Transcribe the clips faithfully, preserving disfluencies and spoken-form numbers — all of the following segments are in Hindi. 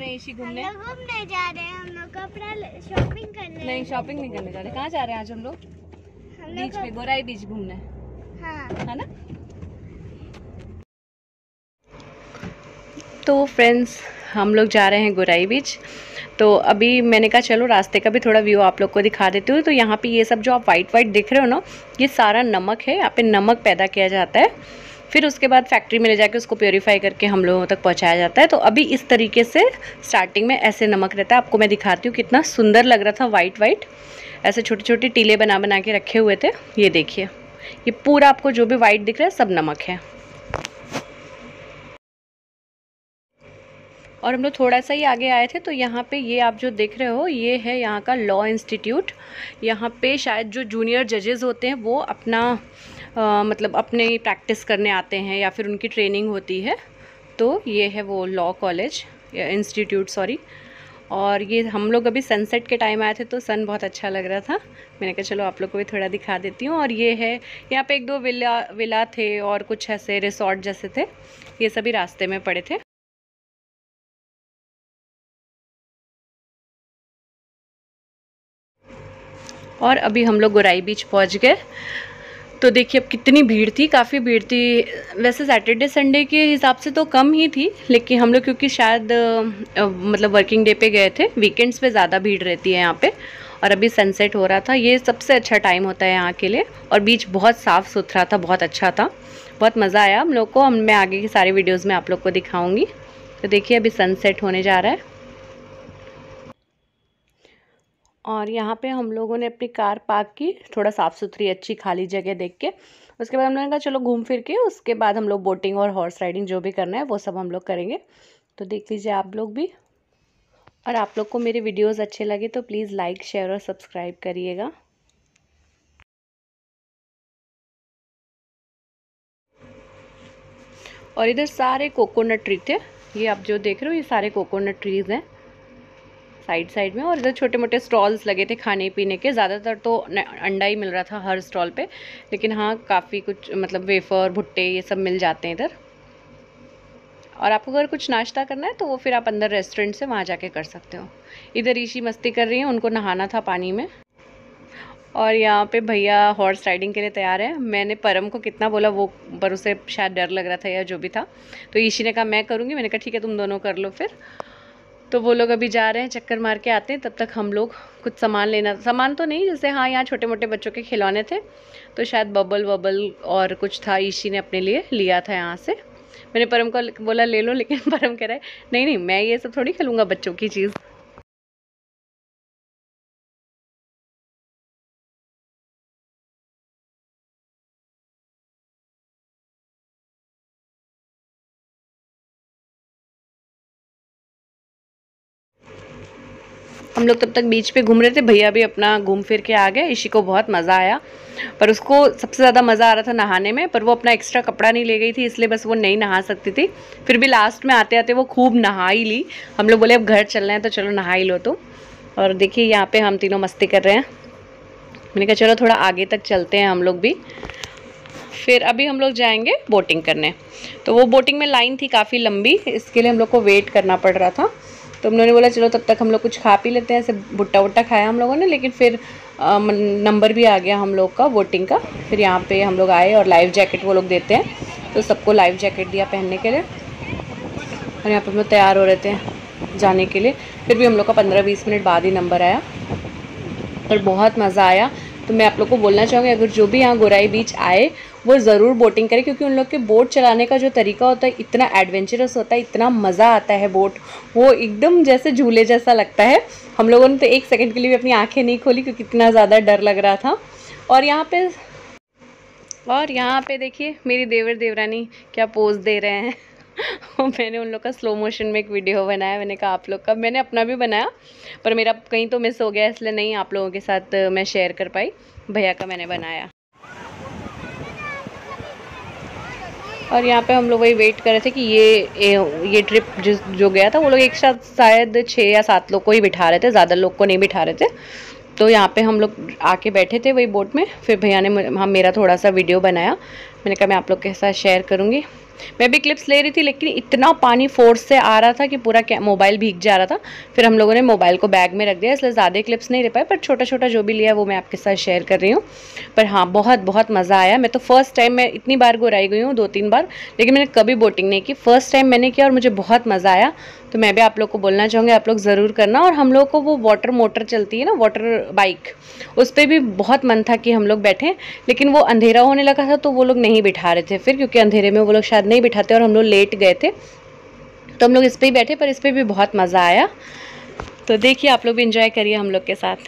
रहे हैं इसी घूमने? हम लोग घूमने जा रहे हैं, हम लोग कपड़ा शॉपिंग करने। नहीं, शॉपिंग नहीं करने जा रहे। कहाँ जा रहे हैं आज हम लोग? बीच पे, गोराई बीच घूमने। हाँ, है ना? तो फ्रेंड्स, हम लोग जा रहे हैं गोराई बीच। तो अभी मैंने कहा चलो रास्ते का भी थोड़ा व्यू आप लोग को दिखा देती हूँ। तो यहाँ पे ये सब जो आप वाइट वाइट दिख रहे हो ना, ये सारा नमक है। यहाँ पे नमक पैदा किया जाता है, फिर उसके बाद फैक्ट्री में ले जाके उसको प्योरीफाई करके हम लोगों तक पहुँचाया जाता है। तो अभी इस तरीके से स्टार्टिंग में ऐसे नमक रहता है। आपको मैं दिखाती हूँ, कितना सुंदर लग रहा था वाइट वाइट, ऐसे छोटे छोटे टीले बना बना के रखे हुए थे। ये देखिए, ये पूरा आपको जो भी वाइट दिख रहा है सब नमक है। और हम लोग थोड़ा सा ही आगे आए थे तो यहाँ पे ये आप जो देख रहे हो, ये है यहाँ का लॉ इंस्टीट्यूट। यहाँ पे शायद जो जूनियर जजेस होते हैं वो अपना आ, मतलब अपने प्रैक्टिस करने आते हैं या फिर उनकी ट्रेनिंग होती है। तो ये है वो लॉ कॉलेज या इंस्टीट्यूट, सॉरी। और ये हम लोग अभी सनसेट के टाइम आए थे तो सन बहुत अच्छा लग रहा था। मैंने कहा चलो आप लोग को भी थोड़ा दिखा देती हूँ। और ये है, यहाँ पे एक दो विला विला थे और कुछ ऐसे रिसोर्ट जैसे थे, ये सभी रास्ते में पड़े थे। और अभी हम लोग गोराई बीच पहुंच गए। तो देखिए अब कितनी भीड़ थी, काफ़ी भीड़ थी। वैसे सैटरडे संडे के हिसाब से तो कम ही थी, लेकिन हम लोग क्योंकि शायद आ, मतलब वर्किंग डे पे गए थे, वीकेंड्स पे ज़्यादा भीड़ रहती है यहाँ पे। और अभी सनसेट हो रहा था, ये सबसे अच्छा टाइम होता है यहाँ के लिए। और बीच बहुत साफ़ सुथरा था, बहुत अच्छा था, बहुत मज़ा आया हम लोग को। हम मैं आगे की सारी वीडियोज़ में आप लोग को दिखाऊँगी। तो देखिए अभी सनसेट होने जा रहा है। और यहाँ पे हम लोगों ने अपनी कार पार्क की, थोड़ा साफ़ सुथरी अच्छी खाली जगह देख के। उसके बाद हम लोगों ने कहा चलो घूम फिर के उसके बाद हम लोग बोटिंग और हॉर्स राइडिंग जो भी करना है वो सब हम लोग करेंगे। तो देख लीजिए आप लोग भी। और आप लोग को मेरे वीडियोस अच्छे लगे तो प्लीज़ लाइक, शेयर और सब्सक्राइब करिएगा। और इधर सारे कोकोनट ट्री थे, ये आप जो देख रहे हो ये सारे कोकोनट ट्रीज़ हैं साइड साइड में। और इधर छोटे मोटे स्टॉल्स लगे थे खाने पीने के। ज़्यादातर तो अंडा ही मिल रहा था हर स्टॉल पे, लेकिन हाँ काफ़ी कुछ मतलब वेफर, भुट्टे ये सब मिल जाते हैं इधर। और आपको अगर कुछ नाश्ता करना है तो वो फिर आप अंदर रेस्टोरेंट से वहाँ जाके कर सकते हो। इधर ईशी मस्ती कर रही हैं, उनको नहाना था पानी में। और यहाँ पे भैया हॉर्स राइडिंग के लिए तैयार है। मैंने परम को कितना बोला वो, पर उसे शायद डर लग रहा था या जो भी था, तो ईशी ने कहा मैं करूँगी। मैंने कहा ठीक है तुम दोनों कर लो फिर। तो वो लोग अभी जा रहे हैं, चक्कर मार के आते हैं, तब तक हम लोग कुछ सामान लेना, सामान तो नहीं, जैसे हाँ यहाँ छोटे मोटे बच्चों के खिलौने थे तो शायद बबल वबल और कुछ था, ईशी ने अपने लिए लिया था यहाँ से। मैंने परम को बोला ले लो, लेकिन परम कह रहा है नहीं नहीं मैं ये सब थोड़ी खेलूँगा बच्चों की चीज़। हम लोग तब तक बीच पे घूम रहे थे, भैया भी अपना घूम फिर के आ गए। ईशी को बहुत मज़ा आया, पर उसको सबसे ज़्यादा मज़ा आ रहा था नहाने में, पर वो अपना एक्स्ट्रा कपड़ा नहीं ले गई थी इसलिए बस वो नहीं नहा सकती थी। फिर भी लास्ट में आते आते वो खूब नहा ही ली। हम लोग बोले अब घर चलना है तो चलो नहा ही लो तुम। और देखिए यहाँ पे हम तीनों मस्ती कर रहे हैं। मैंने कहा चलो थोड़ा आगे तक चलते हैं हम लोग भी। फिर अभी हम लोग जाएंगे बोटिंग करने। तो वो बोटिंग में लाइन थी काफ़ी लंबी, इसके लिए हम लोग को वेट करना पड़ रहा था। तो हम लोगों ने बोला चलो तब तक हम लोग कुछ खा पी लेते हैं। ऐसे भुट्टा वुट्टा खाया हम लोगों ने, लेकिन फिर आ, नंबर भी आ गया हम लोग का बोटिंग का। फिर यहाँ पे हम लोग आए और लाइफ जैकेट वो लोग देते हैं, तो सबको लाइफ जैकेट दिया पहनने के लिए। और यहाँ पे हम लोग तैयार हो रहे थे जाने के लिए। फिर भी हम लोग का पंद्रह बीस मिनट बाद ही नंबर आया, पर बहुत मज़ा आया। तो मैं आप लोग को बोलना चाहूँगी अगर जो भी यहाँ गोराई बीच आए वो ज़रूर बोटिंग करें, क्योंकि उन लोग के बोट चलाने का जो तरीका होता है इतना एडवेंचरस होता है, इतना मज़ा आता है। बोट वो एकदम जैसे झूले जैसा लगता है। हम लोगों ने तो एक सेकंड के लिए भी अपनी आंखें नहीं खोली क्योंकि इतना ज़्यादा डर लग रहा था। और यहाँ पे और यहाँ पे देखिए मेरी देवर देवरानी क्या पोज दे रहे हैं। मैंने उन लोग का स्लो मोशन में एक वीडियो बनाया। मैंने कहा आप लोग का, मैंने अपना भी बनाया पर मेरा कहीं तो मिस हो गया, इसलिए नहीं आप लोगों के साथ मैं शेयर कर पाई। भैया का मैंने बनाया। और यहाँ पे हम लोग वही वेट कर रहे थे कि ये ये ट्रिप जिस जो गया था वो लोग एक साथ शायद छः या सात लोग को ही बिठा रहे थे, ज़्यादा लोग को नहीं बिठा रहे थे। तो यहाँ पे हम लोग आके बैठे थे वही बोट में। फिर भैया ने हम मेरा थोड़ा सा वीडियो बनाया, मैंने कहा मैं आप लोग के साथ शेयर करूँगी। मैं भी क्लिप्स ले रही थी, लेकिन इतना पानी फोर्स से आ रहा था कि पूरा मोबाइल भीग जा रहा था। फिर हम लोगों ने मोबाइल को बैग में रख दिया, इसलिए ज़्यादा क्लिप्स नहीं ले पाए, पर छोटा छोटा जो भी लिया वो मैं आपके साथ शेयर कर रही हूँ। पर हाँ, बहुत बहुत मज़ा आया। मैं तो फर्स्ट टाइम, मैं इतनी बार गोराई गई हूँ, दो तीन बार, लेकिन मैंने कभी बोटिंग नहीं की। फर्स्ट टाइम मैंने किया और मुझे बहुत मज़ा आया। तो मैं भी आप लोग को बोलना चाहूँगी, आप लोग ज़रूर करना। और हम लोग को वो वाटर मोटर चलती है ना, वाटर बाइक, उस पर भी बहुत मन था कि हम लोग बैठें, लेकिन वो अंधेरा होने लगा था तो वो लोग नहीं बिठा रहे थे फिर, क्योंकि अंधेरे में वो लोग शायद नहीं बिठाते और हम लोग लेट गए थे, तो हम लोग इस पर ही बैठे। पर इस पर भी बहुत मज़ा आया। तो देखिए, आप लोग भी इंजॉय करिए हम लोग के साथ।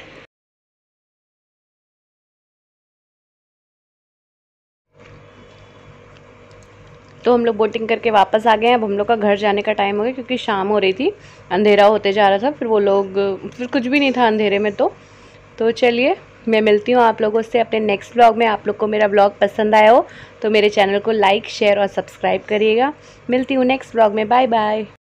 तो हम लोग बोटिंग करके वापस आ गए हैं। अब हम लोग का घर जाने का टाइम हो गया, क्योंकि शाम हो रही थी, अंधेरा होते जा रहा था। फिर वो लोग, फिर कुछ भी नहीं था अंधेरे में। तो तो चलिए, मैं मिलती हूँ आप लोगों से अपने नेक्स्ट व्लॉग में। आप लोग को मेरा व्लॉग पसंद आया हो तो मेरे चैनल को लाइक, शेयर और सब्सक्राइब करिएगा। मिलती हूँ नेक्स्ट व्लॉग में। Bye bye.